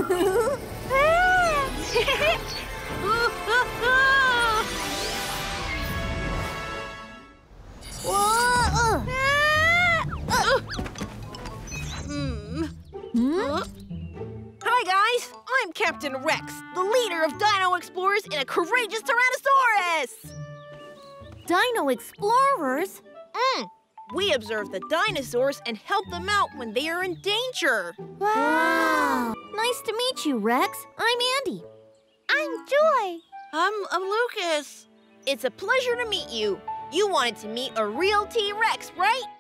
Hi, guys. I'm Captain Rex, the leader of dino explorers and a courageous Tyrannosaurus. Dino explorers? We observe the dinosaurs and help them out when they are in danger. Wow. Nice to meet you, Rex. I'm Andy. I'm Joy. I'm Lucas. It's a pleasure to meet you. You wanted to meet a real T-Rex, right?